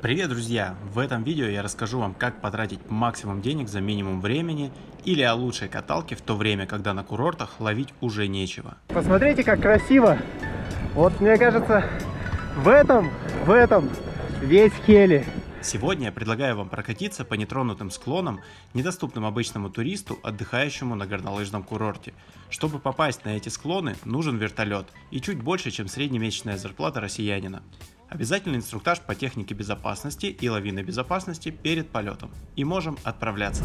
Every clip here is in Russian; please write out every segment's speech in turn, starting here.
Привет, друзья! В этом видео я расскажу вам, как потратить максимум денег за минимум времени или о лучшей каталке в то время, когда на курортах ловить уже нечего. Посмотрите, как красиво! Вот мне кажется, в этом весь Хели. Сегодня я предлагаю вам прокатиться по нетронутым склонам, недоступным обычному туристу, отдыхающему на горнолыжном курорте. Чтобы попасть на эти склоны, нужен вертолет и чуть больше, чем среднемесячная зарплата россиянина. Обязательный инструктаж по технике безопасности и лавинной безопасности перед полетом. И можем отправляться.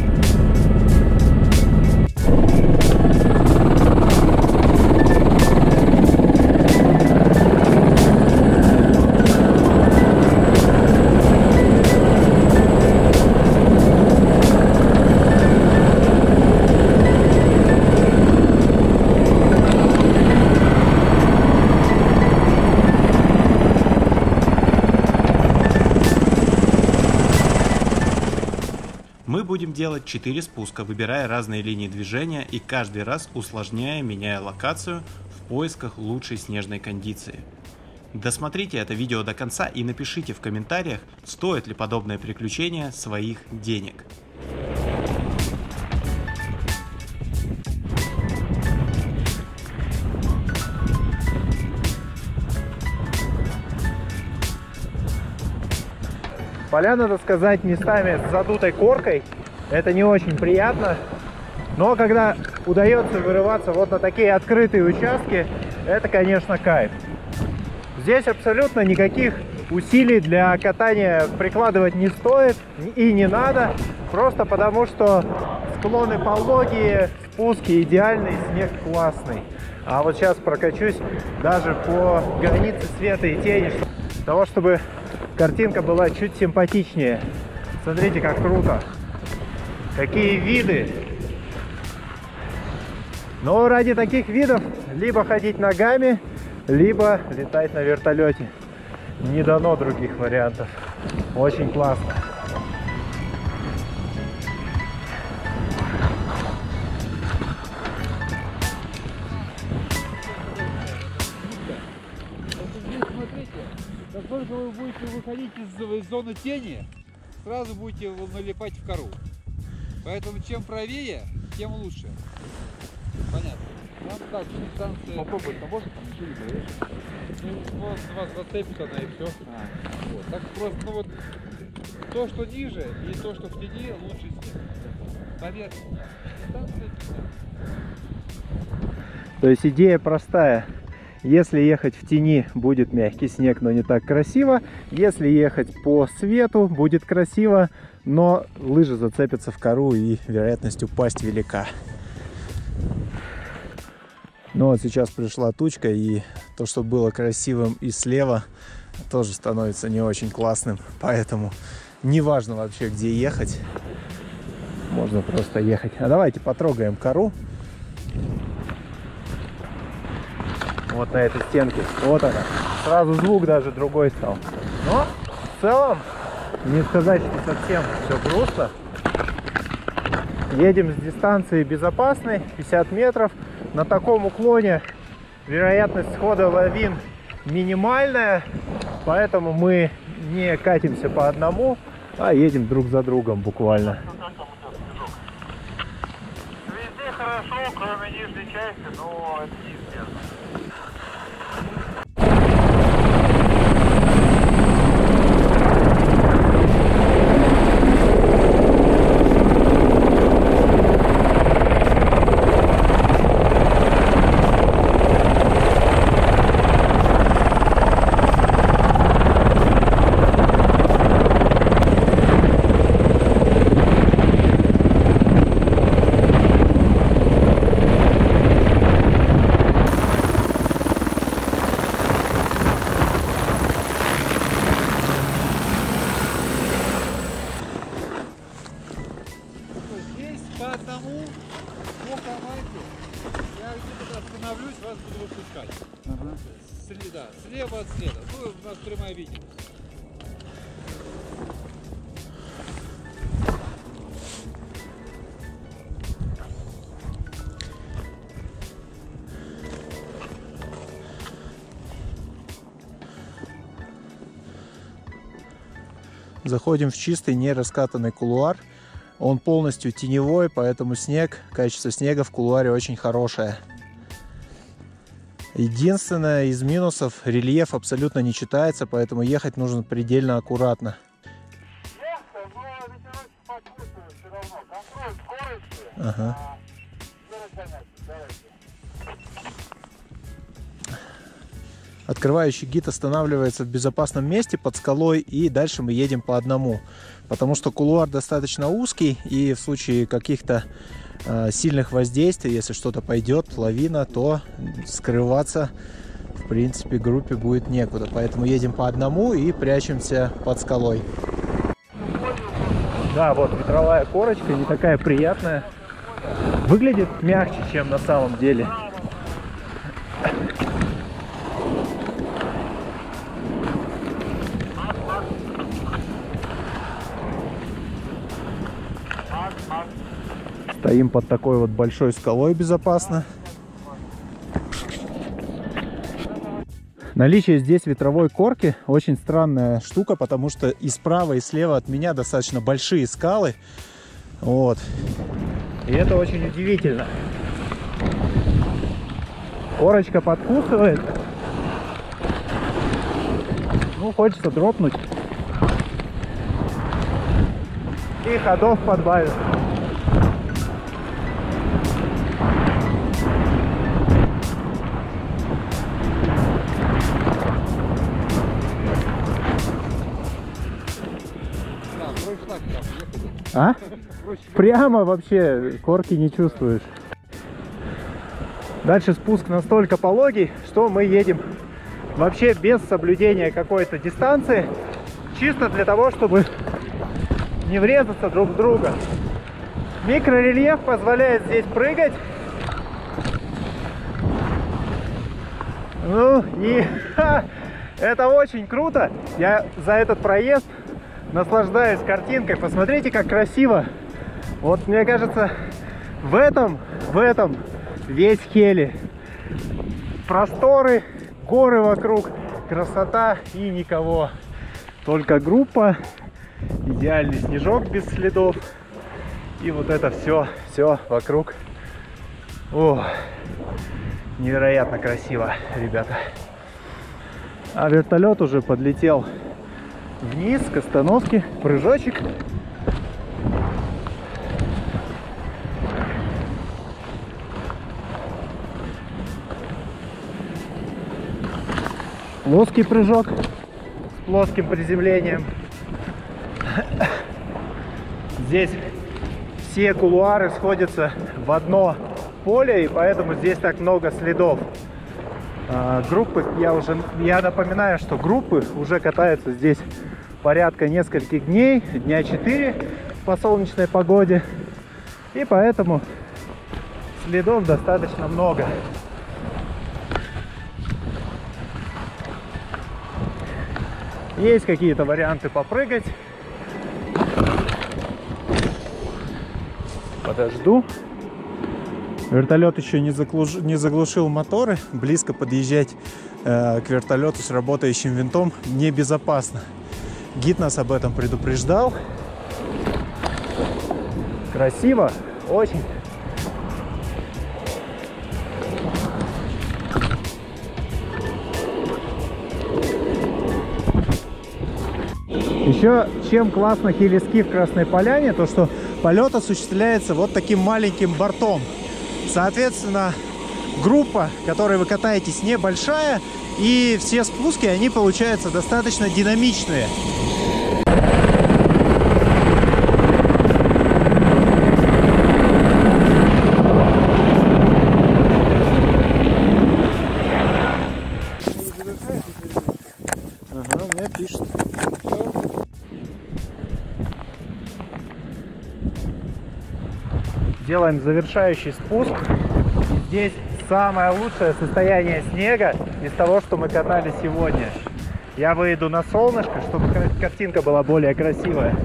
Мы будем делать 4 спуска, выбирая разные линии движения и каждый раз усложняя, меняя локацию в поисках лучшей снежной кондиции. Досмотрите это видео до конца и напишите в комментариях, стоит ли подобное приключение своих денег. Поляна, надо сказать, местами с задутой коркой. Это не очень приятно. Но когда удается вырываться вот на такие открытые участки, это, конечно, кайф. Здесь абсолютно никаких усилий для катания прикладывать не стоит и не надо. Просто потому, что склоны пологие, спуски идеальный, снег классный. А вот сейчас прокачусь даже по границе света и тени, для того, чтобы картинка была чуть симпатичнее. Смотрите, как круто. Какие виды. Но ради таких видов либо ходить ногами, либо летать на вертолете. Не дано других вариантов. Очень классно. Как только вы будете выходить из зоны тени, сразу будете налипать в кору. Поэтому чем правее, тем лучше. Понятно. Нам так, дистанция... Попробуй, поможет, там ничего не боишь. Ну, вот, зацепит она и все. Вот. Так просто, ну вот, то, что ниже, и то, что в тени, лучше снег. Поверьте, дистанция... То есть идея простая. Если ехать в тени, будет мягкий снег, но не так красиво. Если ехать по свету, будет красиво, но лыжи зацепятся в кору и вероятность упасть велика. Но вот сейчас пришла тучка, и то, что было красивым и слева, тоже становится не очень классным. Поэтому неважно вообще, где ехать, можно просто ехать. А давайте потрогаем кору. Вот на этой стенке. Вот она. Сразу звук даже другой стал. Но в целом не сказать, что совсем все просто. Едем с дистанции безопасной, 50 метров. На таком уклоне вероятность схода лавин минимальная. Поэтому мы не катимся по одному, а едем друг за другом буквально. Везде хорошо, кроме нижней части, но это неизбежно. По одному, по команде, я где-то остановлюсь, вас буду выпускать. Да, слева от следа. Ну, у нас прямая видимость. заходим в чистый нераскатанный кулуар. Он полностью теневой, поэтому качество снега в кулуаре очень хорошее. Единственное из минусов, рельеф абсолютно не читается, поэтому ехать нужно предельно аккуратно. Ага. Открывающий гид останавливается в безопасном месте под скалой, и дальше мы едем по одному, потому что кулуар достаточно узкий, и в случае каких-то сильных воздействий, если что-то пойдет, лавина, то скрываться в принципе группе будет некуда, поэтому едем по одному и прячемся под скалой. Да, вот ветровая корочка не такая приятная, выглядит мягче, чем на самом деле. Стоим под такой вот большой скалой безопасно. Наличие здесь ветровой корки очень странная штука, потому что и справа, и слева от меня достаточно большие скалы. Вот. И это очень удивительно. Корочка подкусывает. Ну, хочется дропнуть. И ходов подбавить. А? Прямо вообще корки не чувствуешь. Дальше спуск настолько пологий, что мы едем вообще без соблюдения какой-то дистанции, чисто для того, чтобы не врезаться друг в друга. Микрорельеф позволяет здесь прыгать. Ну и это очень круто. Я за этот проезд наслаждаюсь картинкой. Посмотрите, как красиво. Вот мне кажется, в этом весь Хели. Просторы, горы вокруг, красота и никого. Только группа, идеальный снежок без следов. И вот это все вокруг. О, невероятно красиво, ребята. А вертолет уже подлетел вниз к остановке, прыжочек. Плоский прыжок с плоским приземлением. Здесь все кулуары сходятся в одно поле, и поэтому здесь так много следов. Группы, я напоминаю, что группы уже катаются здесь порядка нескольких дней, дня 4 по солнечной погоде, и поэтому следов достаточно много. Есть какие-то варианты попрыгать. Подожду. Вертолет еще не заглушил моторы. Близко подъезжать к вертолету с работающим винтом небезопасно. Гид нас об этом предупреждал. Красиво, очень. Еще чем классно хелиски в Красной Поляне, то что полет осуществляется вот таким маленьким бортом. Соответственно, группа, которой вы катаетесь, небольшая, и все спуски, они получаются достаточно динамичные. Ага, у меня пишет. Делаем завершающий спуск. Здесь самое лучшее состояние снега из того, что мы катали сегодня. Я выйду на солнышко, чтобы картинка была более красивая.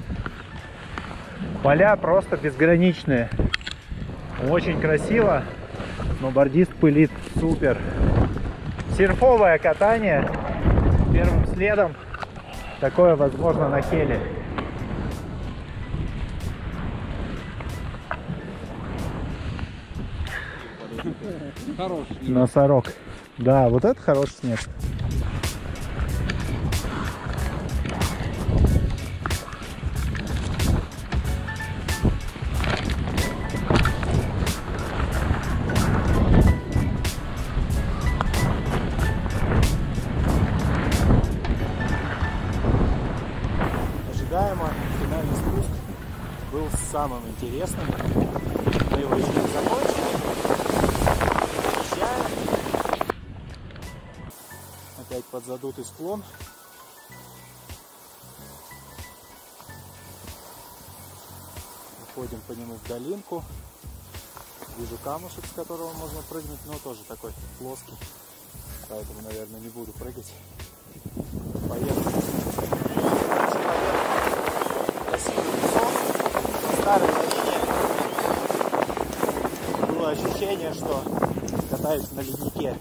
Поля просто безграничные. Очень красиво. Сноубордист пылит супер. Серфовое катание первым следом. такое возможно на Хеле. Хороший. Носорог. Да, вот это хороший снег. Ожидаемо, финальный спуск был самым интересным. Мы его еще не закончили. Приезжаем. Опять подзадутый склон. Уходим по нему в долинку. Вижу камушек, с которого можно прыгнуть, но тоже такой плоский. Поэтому, наверное, не буду прыгать. Поехали. Красивый песок. Старой долине. Было ощущение, что катаюсь на леднике.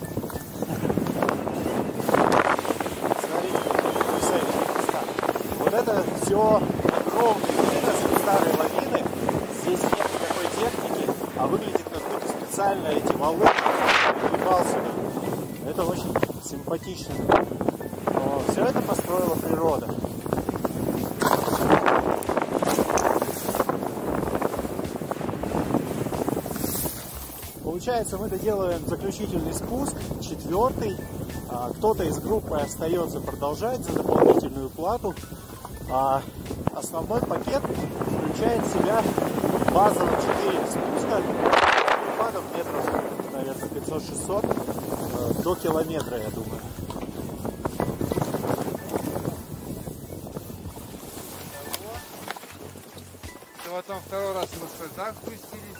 Смотрите, потрясающие места. Вот это все огромные выросли старой лавины. Здесь нет никакой техники, а выглядит как будто специально эти валы прибивал сюда. Это очень симпатично. Но все это построила природа. Получается, мы доделываем заключительный спуск, 4-й. Кто-то из группы остается продолжать за дополнительную плату. А основной пакет включает в себя базово 4 спуска. Перепадов метров, наверное, 500-600 до километра, я думаю. Потом второй раз мы так спустились.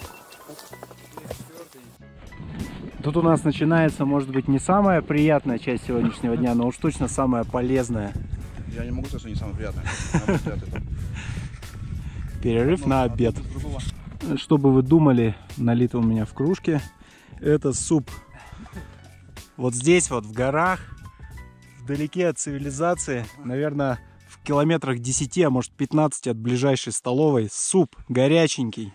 Тут у нас начинается, может быть, не самая приятная часть сегодняшнего дня, но уж точно самая полезная. Я не могу сказать, что не самое приятное. Перерыв на обед. Что бы вы думали, налито у меня в кружке. Это суп. Вот здесь вот в горах, вдалеке от цивилизации, наверное, в километрах 10, а может 15 от ближайшей столовой, суп горяченький.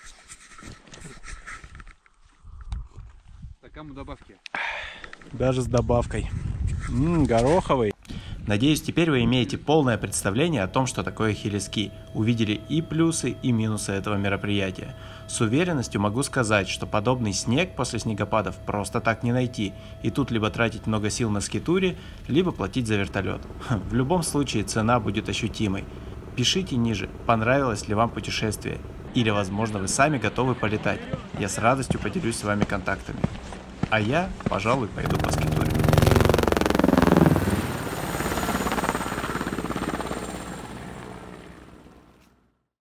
Кому добавки? Даже с добавкой. Гороховый. Надеюсь, теперь вы имеете полное представление о том, что такое хелиски. Увидели и плюсы, и минусы этого мероприятия. С уверенностью могу сказать, что подобный снег после снегопадов просто так не найти. И тут либо тратить много сил на скитуре, либо платить за вертолет. В любом случае цена будет ощутимой. Пишите ниже, понравилось ли вам путешествие. Или, возможно, вы сами готовы полетать. Я с радостью поделюсь с вами контактами. А я, пожалуй, пойду поскитую.